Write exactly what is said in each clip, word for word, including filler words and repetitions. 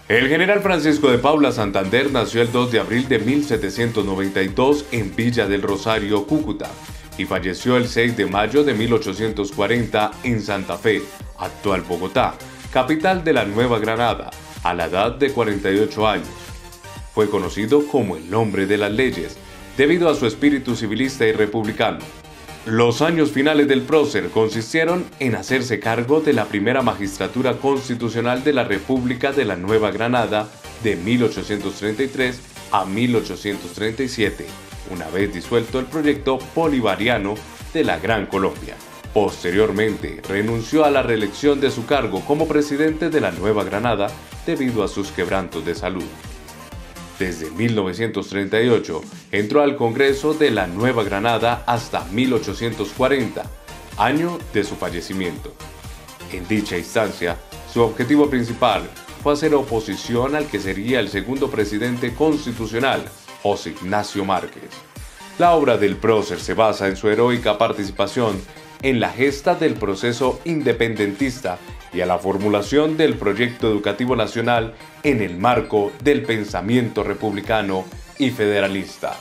El general Francisco de Paula Santander nació el dos de abril de mil setecientos noventa y dos en Villa del Rosario, Cúcuta, y falleció el seis de mayo de mil ochocientos cuarenta en Santa Fe, actual Bogotá, capital de la Nueva Granada, a la edad de cuarenta y ocho años. Fue conocido como el hombre de las leyes, debido a su espíritu civilista y republicano. Los años finales del prócer consistieron en hacerse cargo de la primera magistratura constitucional de la República de la Nueva Granada de mil ochocientos treinta y tres a mil ochocientos treinta y siete, una vez disuelto el proyecto bolivariano de la Gran Colombia. Posteriormente, renunció a la reelección de su cargo como presidente de la Nueva Granada debido a sus quebrantos de salud. Desde mil novecientos treinta y ocho entró al Congreso de la Nueva Granada hasta mil ochocientos cuarenta, año de su fallecimiento. En dicha instancia, su objetivo principal fue hacer oposición al que sería el segundo presidente constitucional, José Ignacio Márquez. La obra del prócer se basa en su heroica participación en la gesta del proceso independentista y a la formulación del proyecto educativo nacional en el marco del pensamiento republicano y federalista.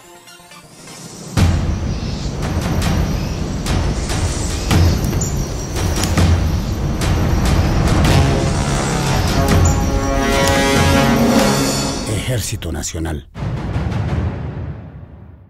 Ejército Nacional.